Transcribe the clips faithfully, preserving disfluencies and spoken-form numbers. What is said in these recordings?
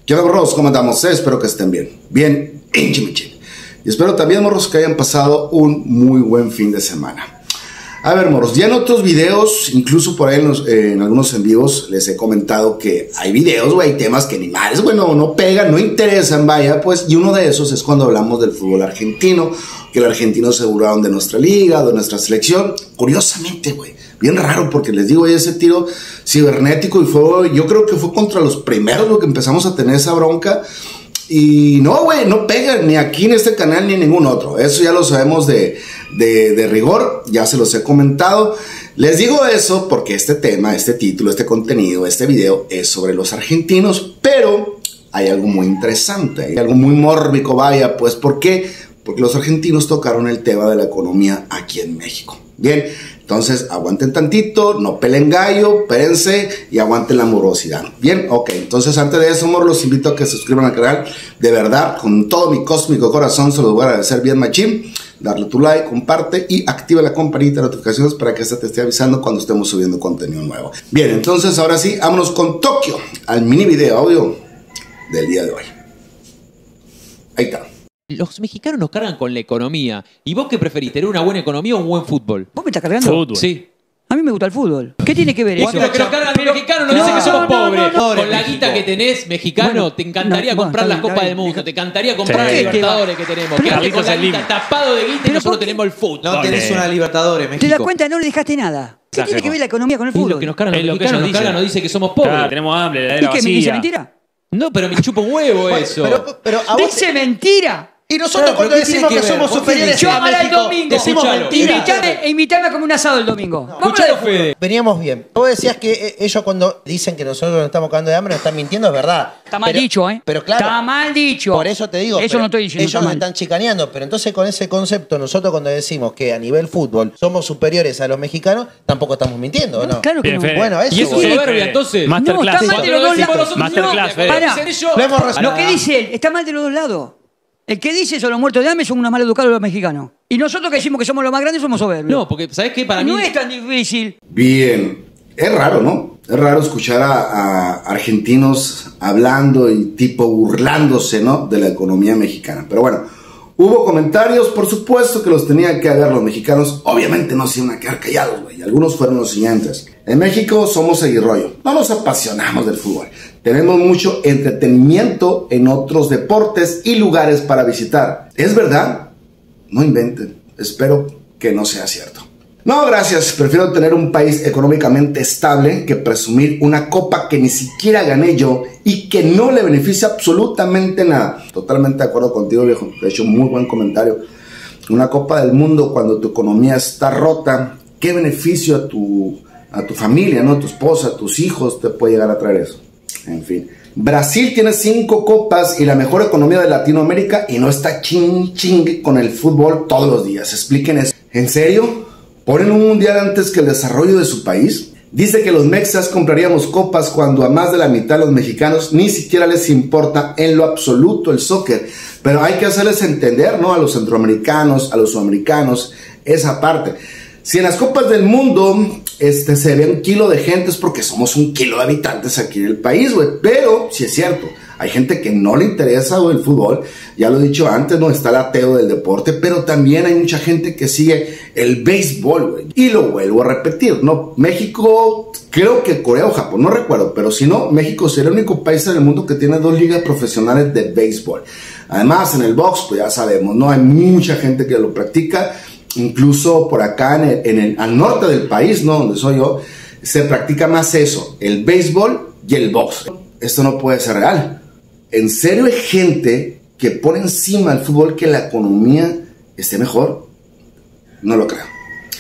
¿Qué onda, morros? ¿Cómo andamos? Eh, espero que estén bien. Bien, hinchimichín. Y espero también, morros, que hayan pasado un muy buen fin de semana. A ver, morros, ya en otros videos, incluso por ahí en, los, eh, en algunos en vivos, les he comentado que hay videos, güey, temas que ni madres, güey, no, no pegan, no interesan, vaya, pues, y uno de esos es cuando hablamos del fútbol argentino, que los argentinos se burlaron de nuestra liga, de nuestra selección. Curiosamente, güey, bien raro, porque les digo, ese tiro cibernético, y fue, yo creo que fue contra los primeros, lo que empezamos a tener esa bronca. Y no, güey, no pegan ni aquí en este canal ni en ningún otro. Eso ya lo sabemos de, de, de rigor, ya se los he comentado. Les digo eso porque este tema, este título, este contenido, este video es sobre los argentinos, pero hay algo muy interesante, hay algo muy mórbico, vaya, pues, ¿por qué? Porque los argentinos tocaron el tema de la economía aquí en México. Bien, entonces aguanten tantito, no pelen gallo, espérense y aguanten la morosidad. Bien, ok, entonces antes de eso, amor, los invito a que se suscriban al canal. De verdad, con todo mi cósmico corazón, se los voy a agradecer bien machín. Darle tu like, comparte y activa la campanita de notificaciones para que esta te esté avisando cuando estemos subiendo contenido nuevo. Bien, entonces ahora sí, vámonos con Tokio, al mini video audio del día de hoy. Ahí está. Los mexicanos nos cargan con la economía. ¿Y vos qué preferís, tener una buena economía o un buen fútbol? ¿Vos me estás cargando? Fútbol. Sí. A mí me gusta el fútbol. ¿Qué tiene que ver eso? Cuando que nos cargan los mexicanos nos no, dicen que somos no, pobres. no, no, no. Con la guita que tenés, mexicano, Bueno, te encantaría no, comprar bueno, las Copas del Mundo. Te encantaría comprar Sí. las Libertadores que tenemos. Pero Quedarte con la Carlitos guita tapado de guita y Pero nosotros ¿por qué? tenemos el fútbol. No tenés una Libertadores, México. ¿Te das cuenta? No le dejaste nada. ¿Qué tiene que ver la economía con el Es fútbol? lo que nos cargan los Es lo que mexicanos, ellos nos cargan, dicen. nos dice que somos pobres. Claro, tenemos hambre, la ¿Y heladera qué me dice vacía. mentira? No, pero me chupa un huevo eso. Pero, pero a vos ¡Dice te- mentira! Y nosotros Claro, cuando pero ¿qué decimos tiene que que ver? somos ¿Vos qué superiores decís? a Llámala el México, domingo. decimos Escuchalo. mentira. Invítame, invítame a comer un asado el domingo. Vamos Escuchalo, a fútbol. Fede. Veníamos bien. Vos decías que eh, ellos cuando dicen que nosotros nos estamos cagando de hambre nos están mintiendo, es verdad. Está mal Pero- dicho, ¿eh? Pero claro. Está mal dicho. Por eso te digo. Eso pero no estoy diciendo. Ellos está nos mal. están chicaneando. Pero entonces con ese concepto, nosotros cuando decimos que a nivel fútbol somos superiores a los mexicanos, tampoco estamos mintiendo, ¿o no? Claro que Bien, no. Fede. Bueno, eso. ¿Y eso voy. es soberbia, entonces? No, Masterclass. está mal de los dos lados. Masterclass, Fede. Pará. Lo hemos resuelto. Lo que dice él está mal de los dos lados. El que dice son los muertos de hambre son unos mal educados los mexicanos. Y nosotros que decimos que somos los más grandes somos soberbios. No, porque ¿sabés qué? Para mí... No es tan difícil. Bien, es raro, ¿no? Es raro escuchar a, a argentinos hablando y tipo burlándose, ¿no? De la economía mexicana. Pero bueno, hubo comentarios, por supuesto que los tenían que haber los mexicanos. Obviamente no se iban a quedar callados, güey. Algunos fueron los siguientes. En México somos seguirrollo. No nos apasionamos del fútbol. Tenemos mucho entretenimiento en otros deportes y lugares para visitar. ¿Es verdad? No inventen. Espero que no sea cierto. No, gracias. Prefiero tener un país económicamente estable que presumir una copa que ni siquiera gané yo y que no le beneficia absolutamente nada. Totalmente de acuerdo contigo, viejo. De hecho, muy buen comentario. Una copa del mundo cuando tu economía está rota, ¿qué beneficio a tu, a tu familia, ¿no? A tu esposa, a tus hijos te puede llegar a traer eso? En fin. Brasil tiene cinco copas y la mejor economía de Latinoamérica y no está ching ching con el fútbol todos los días. Expliquen eso. ¿En serio? ¿Ponen un mundial antes que el desarrollo de su país? Dice que los mexas compraríamos copas cuando a más de la mitad de los mexicanos ni siquiera les importa en lo absoluto el soccer. Pero hay que hacerles entender, ¿no? A los centroamericanos, a los sudamericanos, esa parte. Si en las copas del mundo este, se ve un kilo de gente es porque somos un kilo de habitantes aquí en el país, güey. Pero, sí es cierto, hay gente que no le interesa, güey, el fútbol. Ya lo he dicho antes, no está el ateo del deporte, pero también hay mucha gente que sigue el béisbol, güey. Y lo vuelvo a repetir, ¿no? México, creo que Corea o Japón, no recuerdo, pero si no, México sería el único país en el mundo que tiene dos ligas profesionales de béisbol. Además, en el box, pues ya sabemos, ¿no? Hay mucha gente que lo practica. Incluso por acá en el, en el, al norte del país, ¿no? Donde soy yo, se practica más eso, el béisbol y el box. Esto no puede ser real. ¿En serio hay gente que pone encima el fútbol que la economía esté mejor? No lo creo.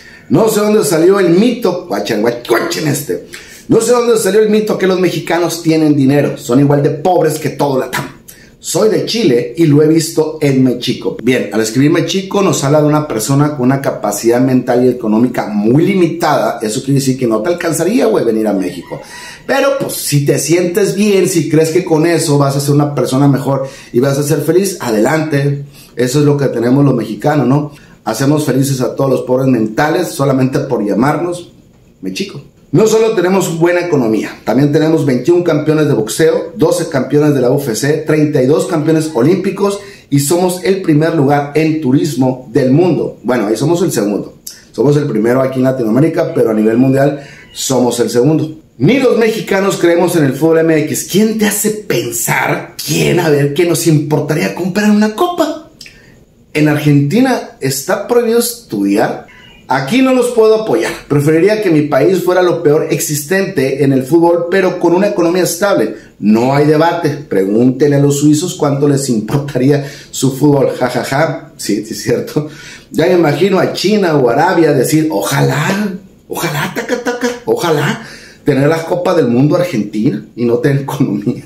No sé dónde salió el mito, guachen, guachen este. No sé dónde salió el mito que los mexicanos tienen dinero, son igual de pobres que todo la T A M. Soy de Chile y lo he visto en México. Bien, al escribir México nos habla de una persona con una capacidad mental y económica muy limitada. Eso quiere decir que no te alcanzaría, güey, venir a México. Pero, pues, si te sientes bien, si crees que con eso vas a ser una persona mejor y vas a ser feliz, adelante. Eso es lo que tenemos los mexicanos, ¿no? Hacemos felices a todos los pobres mentales solamente por llamarnos México. No solo tenemos buena economía, también tenemos veintiún campeones de boxeo, doce campeones de la U F C, treinta y dos campeones olímpicos y somos el primer lugar en turismo del mundo. Bueno, ahí somos el segundo. Somos el primero aquí en Latinoamérica, pero a nivel mundial somos el segundo. Ni los mexicanos creemos en el fútbol M X. ¿Quién te hace pensar, quién, a ver, que nos importaría comprar una copa? En Argentina está prohibido estudiar. Aquí no los puedo apoyar. Preferiría que mi país fuera lo peor existente en el fútbol, pero con una economía estable. No hay debate. Pregúntenle a los suizos cuánto les importaría su fútbol. Ja, ja, ja. Sí, sí, es cierto. Ya me imagino a China o Arabia decir, ojalá, ojalá, taca, taca, ojalá tener la Copa del Mundo Argentina y no tener economía.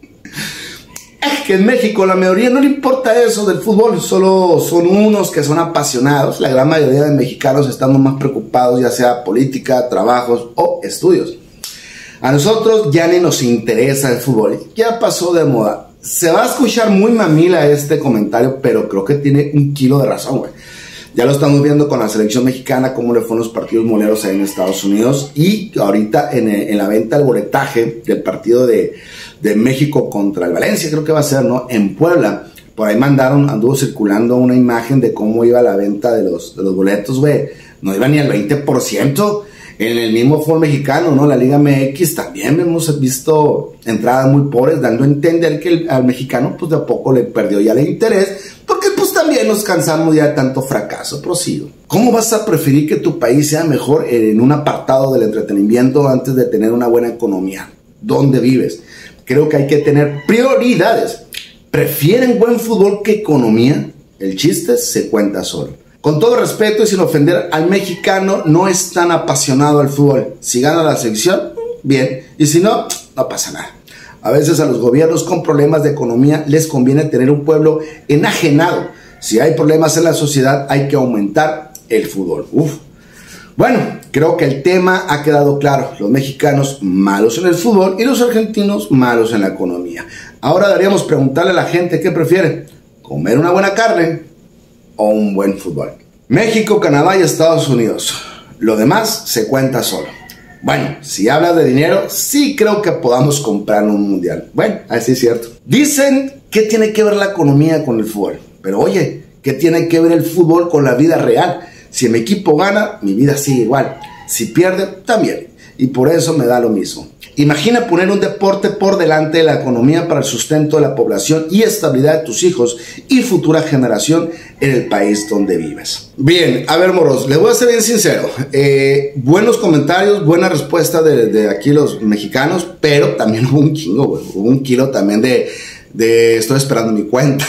Es que en México la mayoría no le importa eso del fútbol, solo son unos que son apasionados. La gran mayoría de mexicanos estamos más preocupados, ya sea política, trabajos o estudios. A nosotros ya ni nos interesa el fútbol, ya pasó de moda. Se va a escuchar muy mamila este comentario, pero creo que tiene un kilo de razón, güey. Ya lo estamos viendo con la selección mexicana, cómo le fueron los partidos moleros ahí en Estados Unidos. Y ahorita en, en la venta del boletaje del partido de, de México contra el Valencia, creo que va a ser, ¿no? En Puebla. Por ahí mandaron, anduvo circulando una imagen de cómo iba la venta de los, de los boletos, güey. No iba ni al veinte por ciento. En el mismo fútbol mexicano, ¿no? La Liga M X también hemos visto entradas muy pobres, dando a entender que el, al mexicano, pues de a poco le perdió ya el interés, porque pues también nos cansamos ya de tanto fracaso. Prosigo. ¿Cómo vas a preferir que tu país sea mejor en un apartado del entretenimiento antes de tener una buena economía? ¿Dónde vives? Creo que hay que tener prioridades. ¿Prefieren buen fútbol que economía? El chiste se cuenta solo. Con todo respeto y sin ofender al mexicano, no es tan apasionado al fútbol. Si gana la selección, bien. Y si no, no pasa nada. A veces a los gobiernos con problemas de economía les conviene tener un pueblo enajenado. Si hay problemas en la sociedad, hay que aumentar el fútbol. Uf. Bueno, creo que el tema ha quedado claro. Los mexicanos malos en el fútbol y los argentinos malos en la economía. Ahora deberíamos preguntarle a la gente qué prefiere. ¿Comer una buena carne o un buen fútbol? México, Canadá y Estados Unidos. Lo demás se cuenta solo. Bueno, si hablas de dinero, sí creo que podamos comprar un mundial. Bueno, así es cierto. Dicen que tiene que ver la economía con el fútbol. Pero oye, ¿qué tiene que ver el fútbol con la vida real? Si mi equipo gana, mi vida sigue igual. Si pierde, también. Y por eso me da lo mismo. Imagina poner un deporte por delante de la economía para el sustento de la población y estabilidad de tus hijos y futura generación en el país donde vives. Bien, a ver, morros, les voy a ser bien sincero. Eh, buenos comentarios, buena respuesta de, de aquí los mexicanos, pero también hubo un chingo, güey. Hubo un kilo también de, de estoy esperando mi cuenta.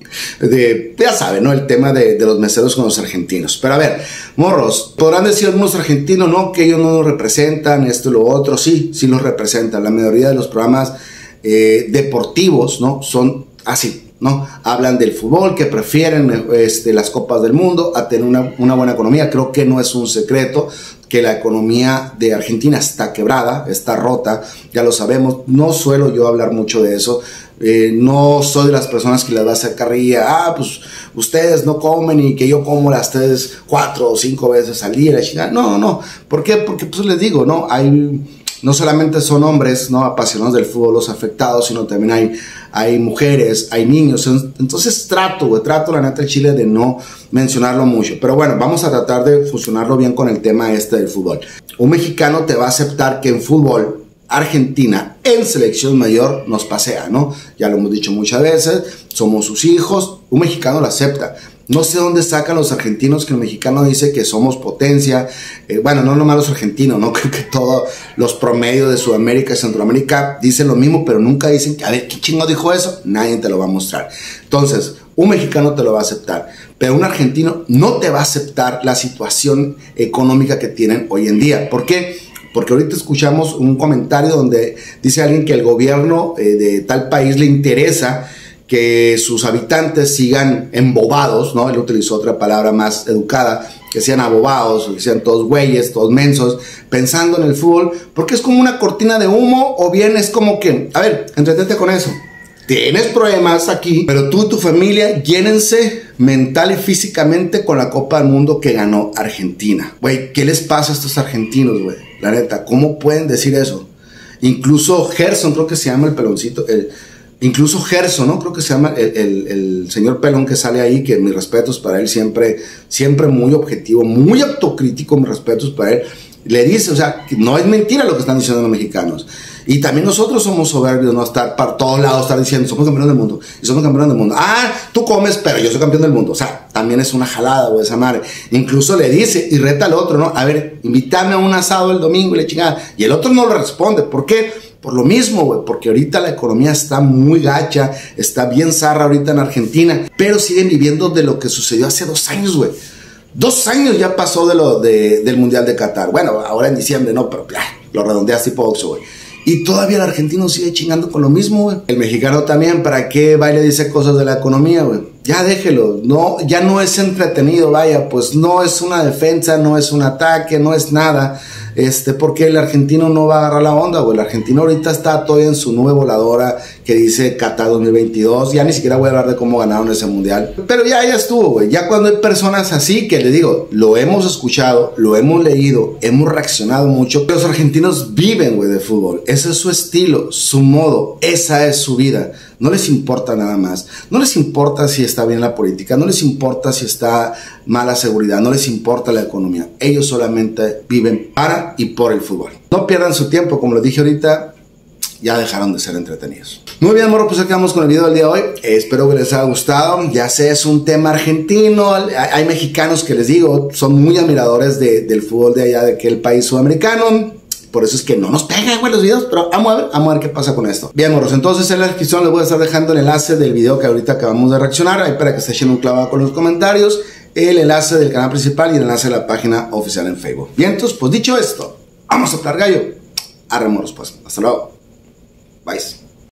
De, ya saben, ¿no? El tema de, de los meseros con los argentinos. Pero a ver, morros, podrán decir algunos argentinos, no, que ellos no nos representan, esto y lo otro. Sí, sí los representan. La mayoría de los programas eh, deportivos, ¿no? Son así, ¿no? Hablan del fútbol, que prefieren este, las copas del mundo a tener una, una buena economía. Creo que no es un secreto que la economía de Argentina está quebrada, está rota, ya lo sabemos. No suelo yo hablar mucho de eso. Eh, no soy de las personas que les va a hacer carrilla, ah, pues ustedes no comen y que yo como las tres, cuatro o cinco veces al día. No, no, no. ¿Por qué? Porque pues les digo, ¿no? Hay, no solamente son hombres, ¿no? Apasionados del fútbol los afectados, sino también hay, hay mujeres, hay niños. Entonces trato, güey, trato la neta de Chile de no mencionarlo mucho. Pero bueno, vamos a tratar de fusionarlo bien con el tema este del fútbol. Un mexicano te va a aceptar que en fútbol Argentina en selección mayor nos pasea, ¿no? Ya lo hemos dicho muchas veces, somos sus hijos, un mexicano lo acepta. No sé dónde sacan los argentinos que el mexicano dice que somos potencia. Eh, bueno, no nomás los argentinos, ¿no? Creo que todos los promedios de Sudamérica y Centroamérica dicen lo mismo, pero nunca dicen que, a ver, ¿qué chingo dijo eso? Nadie te lo va a mostrar. Entonces, un mexicano te lo va a aceptar, pero un argentino no te va a aceptar la situación económica que tienen hoy en día. ¿Por qué? Porque ahorita escuchamos un comentario donde dice alguien que el gobierno eh, de tal país le interesa que sus habitantes sigan embobados, ¿no? Él utilizó otra palabra más educada, que sean abobados, que sean todos güeyes, todos mensos, pensando en el fútbol, porque es como una cortina de humo, o bien es como que, a ver, entretente con eso. tienes problemas aquí, pero tú y tu familia llénense mental y físicamente con la Copa del Mundo que ganó Argentina. Güey, ¿qué les pasa a estos argentinos, güey? La neta, ¿cómo pueden decir eso? Incluso Gerson, creo que se llama el peloncito, el, incluso Gerson, ¿no? Creo que se llama el, el, el señor pelón que sale ahí, que mis respetos para él, siempre, siempre muy objetivo, muy autocrítico, mis respetos para él. Le dice, o sea, que no es mentira lo que están diciendo los mexicanos. Y también nosotros somos soberbios, no estar para todos lados, estar diciendo, somos campeones del mundo, y somos campeones del mundo. Ah, tú comes, pero yo soy campeón del mundo. O sea, también es una jalada, güey, esa madre. Incluso le dice, y reta al otro, ¿no? A ver, invítame a un asado el domingo y le chingada. Y el otro no lo responde. ¿Por qué? Por lo mismo, güey, porque ahorita la economía está muy gacha, está bien zarra ahorita en Argentina, pero siguen viviendo de lo que sucedió hace dos años, güey. Dos años ya pasó de lo de, del Mundial de Qatar. Bueno, ahora en diciembre, no, pero ah, lo redondeas tipo Oxxo, güey. Y todavía el argentino sigue chingando con lo mismo, güey. El mexicano también, ¿para qué va y le dice cosas de la economía, güey? Ya déjelo, no, ya no es entretenido, vaya, pues no es una defensa, no es un ataque, no es nada. Este, porque el argentino no va a agarrar la onda, güey. El argentino ahorita está todavía en su nube voladora que dice Qatar dos mil veintidós. Ya ni siquiera voy a hablar de cómo ganaron ese mundial. Pero ya, ya estuvo, güey. Ya cuando hay personas así que le digo, lo hemos escuchado, lo hemos leído, hemos reaccionado mucho. Los argentinos viven, güey, de fútbol. Ese es su estilo, su modo, esa es su vida. No les importa nada más. No les importa si está bien la política, no les importa si está mala seguridad, no les importa la economía. Ellos solamente viven para y por el fútbol. No pierdan su tiempo, como les dije ahorita, ya dejaron de ser entretenidos. Muy bien, morro, pues acabamos con el video del día de hoy. Eh, espero que les haya gustado. Ya sé, es un tema argentino. Hay, hay mexicanos que les digo, son muy admiradores de, del fútbol de allá, de aquel país sudamericano. Por eso es que no nos pegan, güey, los videos, pero vamos a ver, vamos a ver qué pasa con esto. Bien, morros, entonces en la descripción les voy a estar dejando el enlace del video que ahorita acabamos de reaccionar, ahí para que se echen un clavado con los comentarios, el enlace del canal principal y el enlace de la página oficial en Facebook. Bien, entonces, pues dicho esto, vamos a soplar gallo. Arre, morros, pues. Hasta luego. Bye.